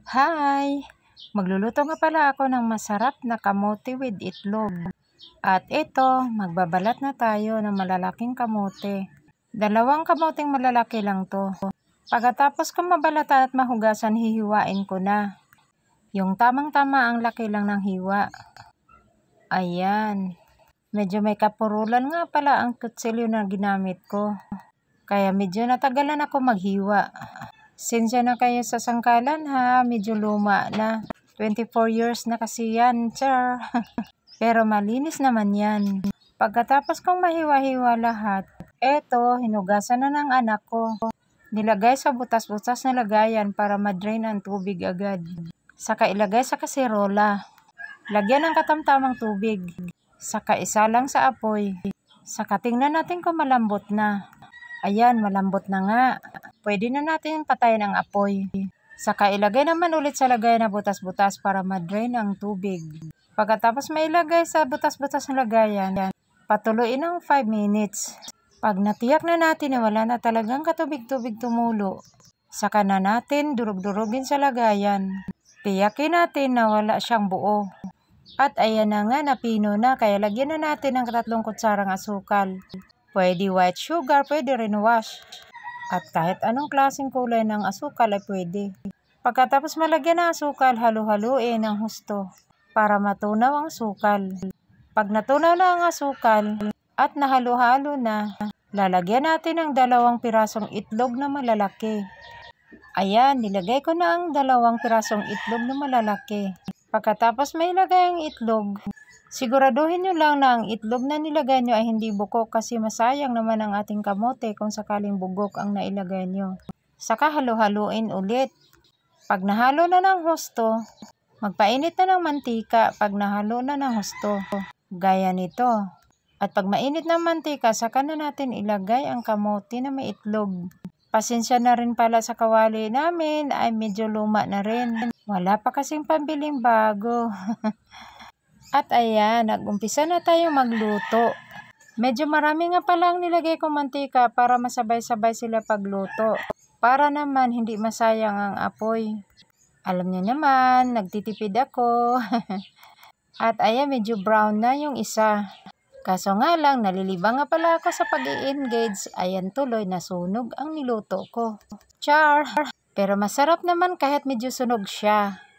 Hi! Magluluto nga pala ako ng masarap na kamote with itlog. At ito, magbabalat na tayo ng malalaking kamote. Dalawang kamoteng malalaki lang to. Pagkatapos kong mabalatan at mahugasan, hihiwain ko na. Yung tamang-tama ang laki lang ng hiwa. Ayan. Medyo may kapurulan nga pala ang kutsilyo na ginamit ko. Kaya medyo natagalan ako maghiwa. Sensya na kayo sa sangkalan ha, medyo luma na. 24 years na kasi yan, char. Pero malinis naman yan. Pagkatapos kong mahiwa-hiwa lahat, eto, hinugasan na ng anak ko. Nilagay sa butas-butas na lagayan para ma-drain ang tubig agad. Saka ilagay sa kaserola. Lagyan ng katamtamang tubig. Saka isa lang sa apoy. Saka tingnan natin kung malambot na. Ayan, malambot na nga. Pwede na natin patayin ang apoy. Saka ilagay naman ulit sa lagayan na butas-butas para ma-drain ang tubig. Pagkatapos mailagay sa butas-butas na lagayan, patuluin ng 5 minutes. Pag natiyak na natin na wala na talagang katubig-tubig tumulo, saka na natin durug-durugin sa lagayan. Tiyakin natin na wala siyang buo. At ayan na nga, napino na, kaya lagyan na natin ng 3 kutsarang asukal. Pwede white sugar, pwede rin wash. At kahit anong klaseng kulay ng asukal ay pwede. Pagkatapos malagyan ng asukal, halu-haluin ng husto para matunaw ang asukal. Pag natunaw na ang asukal at nahalo-halo na, lalagyan natin ng 2 pirasong itlog na malalaki. Ayan, nilagay ko na ang 2 pirasong itlog na malalaki. Pagkatapos may ilagay ang itlog, siguraduhin nyo lang na ang itlog na nilagay nyo ay hindi bukok kasi masayang naman ang ating kamote kung sakaling bugok ang nailagay nyo. Saka halu-haluin ulit. Pag nahalo na ng husto, magpainit na ng mantika pag nahalo na ng husto. Gaya nito. At pag mainit ng mantika, saka na natin ilagay ang kamote na may itlog. Pasensya na rin pala sa kawali namin ay medyo luma na rin. Wala pa kasing pambiling bago. At ayan, nag-umpisa na tayo magluto. Medyo marami nga pala ang nilagay kong mantika para masabay-sabay sila pagluto. Para naman hindi masayang ang apoy. Alam niyo naman, nagtitipid ako. At ayan, medyo brown na yung isa. Kaso nga lang, nalilibang nga pala ako sa pag-i-engage. Ayan tuloy, nasunog ang niluto ko. Char! Pero masarap naman kahit medyo sunog siya.